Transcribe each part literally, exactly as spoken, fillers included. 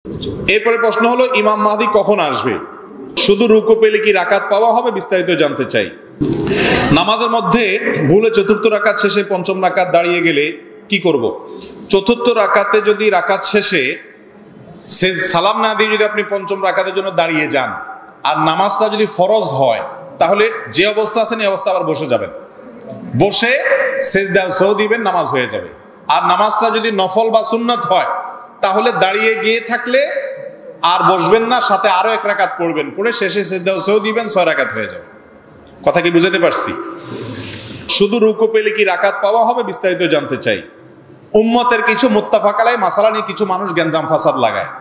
এরপরে প্রশ্ন হলো ইমাম মাহদি কখন আসবে, শুধু রুকু পেলে কি রাকাত পাওয়া হবে, বিস্তারিত জানতে চাই। নামাজের মধ্যে ভুলে চতুর্থ রাকাত শেষে পঞ্চম রাকাত দাঁড়িয়ে গেলে কি করব? চতুর্থ রাকাতে যদি রাকাত শেষে সালাম না দিয়ে যদি আপনি পঞ্চম রাকাতের জন্য দাঁড়িয়ে যান আর নামাজটা যদি ফরজ হয়, তাহলে যে অবস্থা আছেন এই অবস্থা আবার বসে যাবেন, বসে সেজদা সহ দিবেন, নামাজ হয়ে যাবে। আর নামাজটা যদি নফল বা সুন্নত হয় তাহলে দাঁড়িয়ে গিয়ে থাকলে আর বসবেন না, সাথে আরো এক রাকাত পড়বেন, পড়ে শেষে সেজদা সহ দিবেন, ছয় রাকাত হয়ে যাবে। কথা কি বুঝাতে পারছি? শুধু রুকু পেলে কি রাকাত পাওয়া হবে, বিস্তারিত জানতে চাই। উম্মতের কিছু মুত্তাফাক আলাইহি মাসালা নিয়ে কিছু মানুষ গেঞ্জাম ফাসাদ লাগায়।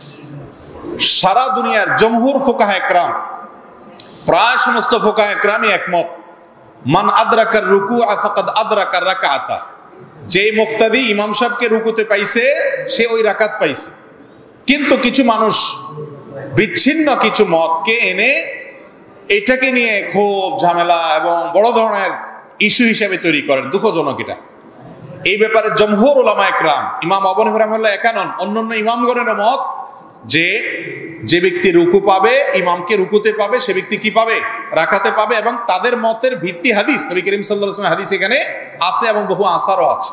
সারা দুনিয়ার জমহুর ফুকাহা ইকরাম, প্রায় সমস্ত ফুকাহা ইকরামই একমত, মান আদরাকার রুকু ফাকাদ আদরাকার রাকাতা, যে মুক্তাদি ইমাম সাহেবকে রুকুতে পাইছে সে ওই রাকাত পাইছে। কিন্তু কিছু মানুষ বিচ্ছিন্ন কিছু মতকে এনে এটাকে নিয়ে খুব ঝামেলা এবং বড় ধরনের ইস্যু হিসেবে তৈরি করেন। দুঃখজনক এটা। এই ব্যাপারে জমহুর উলামা ইকরাম, ইমাম আবু হানিফা রাহিমাহুল্লাহ একানন, অন্যান্য ইমামগণের মত যে যে ব্যক্তি রুকু পাবে, ইমামকে রুকুতে পাবে, সে ব্যক্তি কি পাবে? রাকাতে পাবে। এবং তাদের মতের ভিত্তি হাদিস, নবী করিম সাল্লাল্লাহু আলাইহি ওয়াসাল্লাম হাদিস এখানে আছে এবং বহু আসারও আছে।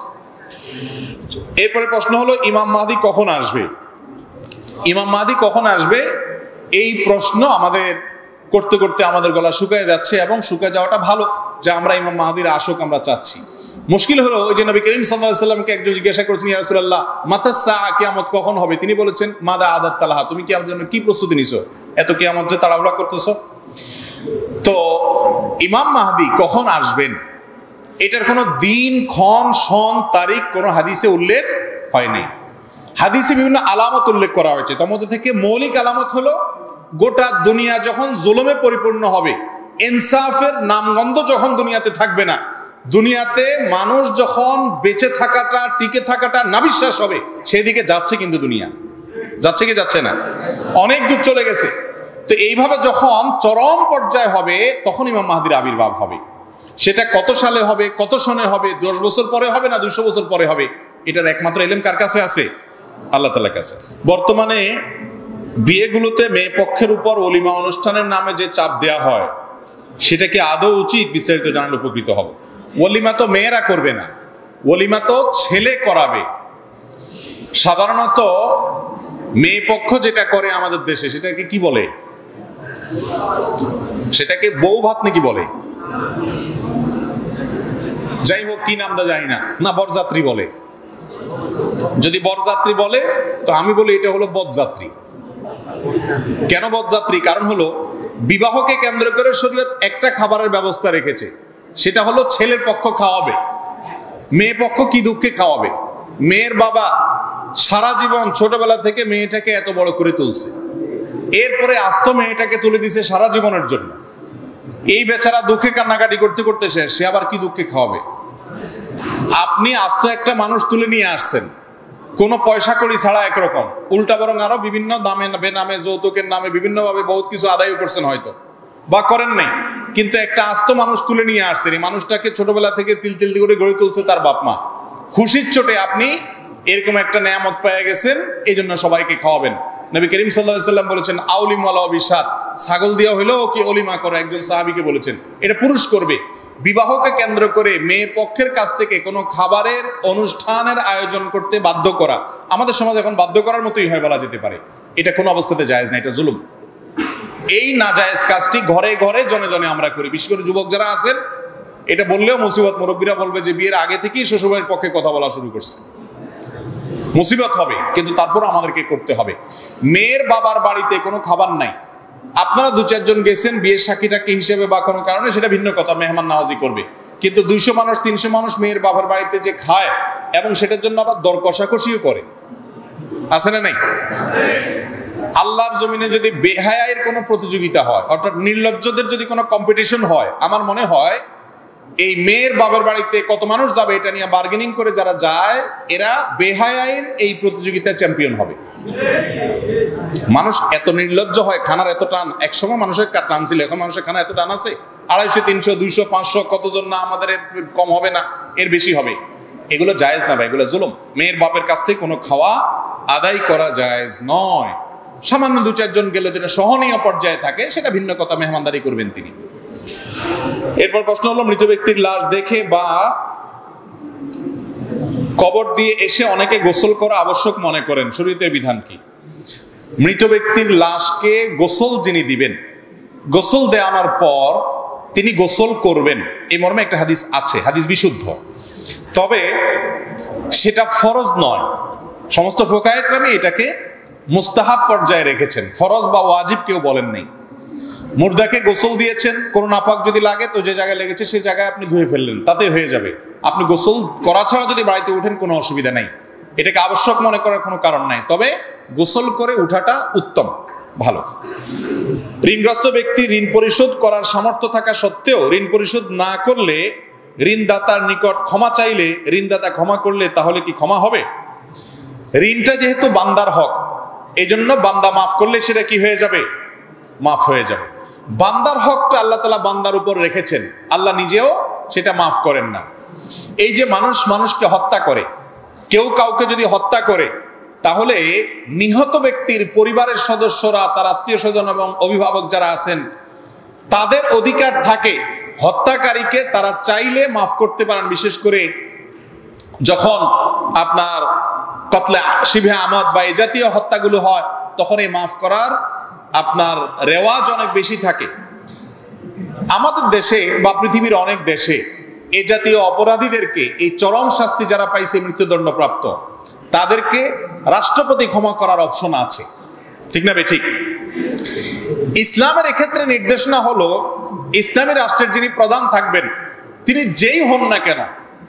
এরপরে প্রশ্ন হলো ইমাম মাহদি কখন আসবে? ইমাম মাহদি কখন আসবে এই প্রশ্ন আমাদের করতে করতে আমাদের গলা শুকিয়ে যাচ্ছে, এবং শুকিয়ে যাওয়াটা ভালো যে আমরা ইমাম মাহদির আসুক আমরা চাচ্ছি। মুশকিল হলো ওই যে নবী করিম সাল্লাল্লাহু আলাইহি ওয়াসাল্লামকে একজন জিজ্ঞাসা করেছেন, ইয়া রাসূলুল্লাহ মাতাস সাআ, কিয়ামত কখন হবে? তিনি বলেছেন মাদা আদাত তালাহা, তুমি কিয়ামতের জন্য কি প্রস্তুতি নিছো? এত কিয়ামত যে তাড়াহুড়া করতেছো। তো ইমাম মাহদি কখন আসবেন এটার কোনো দিন, ক্ষণ, সন, তারিখ কোনো হাদিসে উল্লেখ হয়নি। হাদিসে বিভিন্ন আলামত উল্লেখ করা হয়েছে। তার মধ্যে থেকে মৌলিক আলামত হলো গোটা দুনিয়া যখন জুলুমে পরিপূর্ণ হবে, ইনসাফের নামগন্ধ যখন দুনিয়াতে থাকবে না, দুনিয়াতে মানুষ যখন বেঁচে থাকাটা, টিকে থাকাটা নাবিশ্বাস হবে, সেই দিকে যাচ্ছে। কিন্তু দুনিয়া যাচ্ছে কি যাচ্ছে না? অনেক দূর চলে গেছে। তো এইভাবে যখন চরম পর্যায়ে হবে তখন ইমাম মাহদির আবির্ভাব হবে। সেটা কত সালে হবে, কত সনে হবে, দশ বছর পরে হবে না দুশো বছর পরে হবে, এটার একমাত্র ইলম কার কাছে আছে? আল্লাহ তাআলার কাছে আছে। বর্তমানে বিয়েগুলোতে মেয়ে পক্ষের উপর ওলিমা অনুষ্ঠানের নামে যে চাপ দেয়া হয় সেটা কি আদৌ উচিত? বিস্তারিত জানালে উপকৃত হবে। ওলিমা তো মেয়েরা করবে না, ওলিমা তো ছেলে করাবে। সাধারণত মেয়ে পক্ষ যেটা করে আমাদের দেশে সেটাকে কি বলে? সেটাকে বউ ভাত নাকি বলে? যাই হোক, কি নামটা জানি না, না বরযাত্রী বলে। যদি বরযাত্রী বলে তো আমি বলি এটা হলো বদযাত্রী। কেন বদযাত্রী? কারণ হলো বিবাহকে কেন্দ্র করে শরীয়ত একটা খাবারের ব্যবস্থা রেখেছে, সেটা হলো ছেলের পক্ষ খাওয়াবে, মেয়ে পক্ষ কি দুঃখে খাওয়াবে। মেয়ের বাবা সারা জীবন ছোটবেলা থেকে মেয়েটাকে এত বড় করে তুলছে, এরপরে আস্ত মেয়েটাকে তুলে দিছে সারা জীবনের জন্য। এই বেচারা দুঃখে কান্নাকাটি করতে করতে শেষ, সে আবার কি দুঃখে খাওয়াবে? আপনি আস্ত একটা মানুষ তুলে নিয়ে আসছেন কোনো পয়সা কড়ি ছাড়া, একরকম উল্টা বরং আরো বিভিন্ন দামে বেনামে যৌতুকের নামে বিভিন্ন ভাবে বহুত কিছু আদায় করছেন হয়তো, বা করেন নাই, কিন্তু একটা আস্ত মানুষ তুলে নিয়ে আসছেন। এই মানুষটাকে ছোটবেলা থেকে তিল তিল করে গড়ে তুলছে তার বাপ মা। খুশির চোটে আপনি এরকম একটা নেয়ামত পেয়ে গেছেন, এই জন্য সবাইকে খাওয়াবেন। নবী করিম সাল্লাল্লাহু আলাইহি ওয়াসাল্লাম বলেছেন আউলিম ওয়ালা বিশাত, ছাগল দিয়া হইলেও কি অলিমা করো। একজন সাহাবীকে বলেছেন এটা পুরুষ করবে। বিবাহকে কেন্দ্র করে মেয়ে পক্ষের কাছ থেকে কোনো খাবারের অনুষ্ঠানের আয়োজন করতে বাধ্য করা আমাদের সমাজে এখন বাধ্য করার মতোই হয় বলা যেতে পারে। এটা কোনো অবস্থাতে জায়েজ না, এটা জুলুম। এই নাজায়েজ কাজটি ঘরে ঘরে জনে জনে আমরা করি। বিশেষ করে যুবক যারা আছেন, এটা বললেও মুসিবত। মুরব্বীরা বলবে যে বিয়ের আগে থেকেই শ্বশুরবাড়ির পক্ষে কথা বলা শুরু করছে, মুসিবত হবে। কিন্তু তারপর আমাদেরকে করতে হবে। মেয়ের বাবার বাড়িতে কোনো খাবার নাই, আপনারা দু চারজন গেছেন বিয়ের সাক্ষীটাকে হিসেবে বা কোনো কারণে, সেটা ভিন্ন কথা, মেহমান নাওয়াজি করবে। কিন্তু দুইশো মানুষ তিনশো মানুষ মেয়ের বাবার বাড়িতে যে খায় এবং সেটার জন্য আবার দর কষাকষিও করে, আছে না নাই? আল্লাহর জমিনে যদি বেহায়ার কোনো প্রতিযোগিতা হয়, অর্থাৎ নির্লজ্জদের যদি কোনো কম্পিটিশন হয়, আমার মনে হয় এই মেয়ের বাবার বাড়িতে কত মানুষ যাবে এটা নিয়ে বার্গেনিং করে যারা যায়, এরা বেহায়ার এই প্রতিযোগিতায় চ্যাম্পিয়ন হবে। মানুষ এত নির্লজ্জ হয়, খানার এত টান। একসময় মানুষের টান ছিল, এখন মানুষের খানা এত টান আছে। আড়াইশো তিনশো দুইশো পাঁচশো কতজন না, আমাদের কম হবে না, এর বেশি হবে। এগুলো জায়েজ না ভাই, এগুলো জুলুম। মেয়ের বাপের কাছ থেকে কোনো খাওয়া আদায় করা জায়েজ নয়। সামান্য দু চারজন গেলে যেটা সহনীয় পর্যায়ে থাকে সেটা ভিন্ন কথা, মেহমানদারি করবেন তিনি। এরপর প্রশ্ন হলো, মৃত ব্যক্তির লাশ দেখে বা কবর দিয়ে এসে অনেকে গোসল করা আবশ্যক মনে করেন, শরীয়তের বিধান কি? মৃত ব্যক্তির লাশকে গোসল যিনি দিবেন, গোসল দেওয়ানোর পর তিনি গোসল করবেন, এই মর্মে একটা হাদিস আছে, হাদিস বিশুদ্ধ। তবে সেটা ফরজ নয়। সমস্ত ফুকায়ে কেরাম এটাকে মুস্তাহাব পর্যায়ে রেখেছেন, ফরজ বা ওয়াজিব কেউ বলেন নাই। মুর্দাকে গোসল দিয়েছেন, কোনো নাপাক যদি লাগে তো যে জায়গায় লেগেছে সেই জায়গায় আপনি ধুয়ে ফেললেন, তাতে হয়ে যাবে। আপনি গোসল করা ছাড়া যদি বাড়িতে উঠেন কোনো অসুবিধা নাই, এটাকে আবশ্যক মনে করার কোনো কারণ নাই। তবে গোসল করে উঠাটা উত্তম, ভালো। ঋণগ্রস্ত ব্যক্তি ঋণ পরিশোধ করার সামর্থ্য থাকা সত্ত্বেও ঋণ পরিশোধ না করলে, ঋণদাতার নিকট ক্ষমা চাইলে, ঋণদাতা ক্ষমা করলে তাহলে কি ক্ষমা হবে? ঋণটা যেহেতু বান্দার হক, এই জন্য বান্দা মাফ করলে সেটা কি হয়ে যাবে? মাফ হয়ে যাবে। বান্দার হকটা আল্লাহ তাআলা বান্দার উপর রেখেছেন, আল্লাহ নিজেও সেটা মাফ করেন না। এই যে মানুষ মানুষকে হত্যা করে, কেউ কাউকে যদি হত্যা করে, তাহলে নিহত ব্যক্তির পরিবারের সদস্যরা, তার আত্মীয় স্বজন এবং অভিভাবক যারা আছেন, তাদের অধিকার থাকে হত্যাকারীকে তারা চাইলে মাফ করতে পারেন। বিশেষ করে যখন আপনার কতলে শিবে আমদ বা এই জাতীয় হত্যাগুলো হয়, তখন এই মাফ করার আপনার রেওয়াজ অনেক বেশি থাকে। আমাদের দেশে বা পৃথিবীর অনেক দেশে এই জাতীয় অপরাধীদেরকে, এই চরম শাস্তি যারা পাইছে মৃত্যুদণ্ডপ্রাপ্ত, তাদেরকে রাষ্ট্রপতি ক্ষমা করার অপশন আছে, ঠিক না? ঠিক। ইসলামের এক্ষেত্রে নির্দেশনা হলো, ইসলামী রাষ্ট্রের যিনি প্রধান থাকবেন তিনি যেই হন না কেন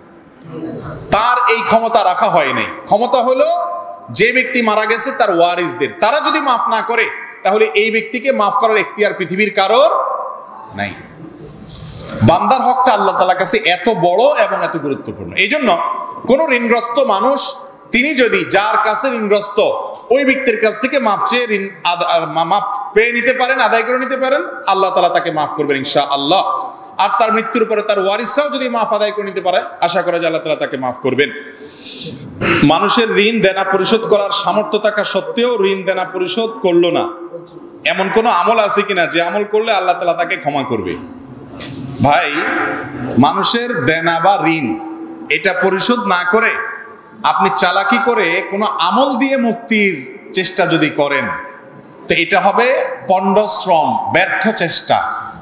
তার এই ক্ষমতা রাখা হয় নাই। ক্ষমতা হলো যে ব্যক্তি মারা গেছে তার ওয়ারিসদের, তারা যদি মাফ না করে তাহলে এই ব্যক্তিকে মাফ করার এখতিয়ার পৃথিবীর কারোর নাই। বান্দার হকটা আল্লাহ তাআলার কাছে এত বড় এবং এত গুরুত্বপূর্ণ। এই জন্য কোন ঋণগ্রস্ত মানুষ তিনি যদি যার কাছে ঋণগ্রস্ত ওই ব্যক্তির কাছ থেকে মাপ চেয়ে ঋণ মাপ পেয়ে নিতে পারেন, আদায় করে নিতে পারেন, আল্লাহ তাআলা তাকে মাফ করবেন ইনশাআল্লাহ। আর তার মৃত্যুর পরে তার ওয়ারিসরাও যদি মাফ আদায় করে নিতে পারে, আশা করা যায় আল্লাহ তাআলা তাকে মাফ করবেন। মানুষের ঋণ দেনা পরিশোধ করার সামর্থ্য থাকা সত্ত্বেও ঋণ দেনা পরিশোধ করলো না, এমন কোন আমল আছে কিনা যে আমল করলে আল্লাহ তাআলা তাকে ক্ষমা করবে? ভাই, মানুষের দেনা বা ঋণ এটা পরিশোধ না করে আপনি চালাকি করে কোনো আমল দিয়ে মুক্তির চেষ্টা যদি করেন, তো এটা হবে পণ্ডশ্রম, ব্যর্থ চেষ্টা।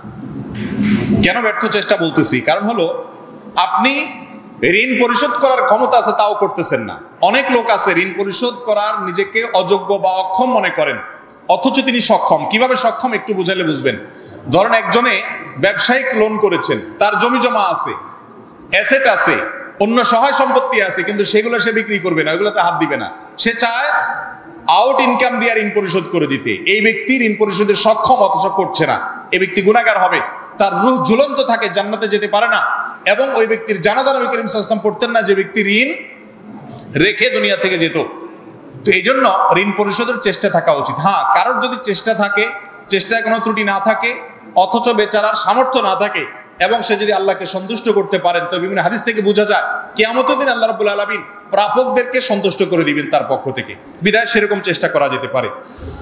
কেন ব্যর্থ চেষ্টা বলতেছি? কারণ হলো আপনি ঋণ পরিশোধ করার ক্ষমতা আছে তাও করতেছেন না। অনেক লোক আছে ঋণ পরিশোধ করার নিজেকে অযোগ্য বা অক্ষম মনে করেন, অথচ তিনি সক্ষম। কিভাবে সক্ষম একটু বুঝাইলে বুঝবেন। ধরেন একজনে ব্যবসায়িক লোন করেছেন, তার জমি জমা আছে, অ্যাসেট আছে, অন্য সহায় সম্পত্তি আছে, কিন্তু সেগুলো সে বিক্রি করবে না, ওইগুলোতে হাত দিবে না। সে চায় আউট ইনকাম দিয়ে ঋণ পরিশোধ করে দিতে। এই ব্যক্তি ঋণ পরিশোধের সক্ষম, অথচ করছে না। এই ব্যক্তি গুনাহগার হবে, তার রূহ ঝুলন্ত থাকে, জান্নাতে যেতে পারে না। এবং ওই ব্যক্তির জানাজা নবী করিম সাল্লাল্লাহু আলাইহি ওয়াসাল্লাম পড়তেন না যে ব্যক্তি ঋণ রেখে দুনিয়া থেকে যেত। তো এই জন্য ঋণ পরিশোধের চেষ্টা থাকা উচিত। হ্যাঁ, কারোর যদি চেষ্টা থাকে, চেষ্টায় কোনো ত্রুটি না থাকে, অথচ বেচারার সামর্থ্য না থাকে, এবং সে যদি আল্লাহকে সন্তুষ্ট করতে পারেন, তো বিভিন্ন হাদিস থেকে বোঝা যায় কিয়ামতের দিন আল্লাহ রাব্বুল আলামিন প্রাপকদেরকে সন্তুষ্ট করে দিবেন তার পক্ষ থেকে। বিধায় সেরকম চেষ্টা করা যেতে পারে।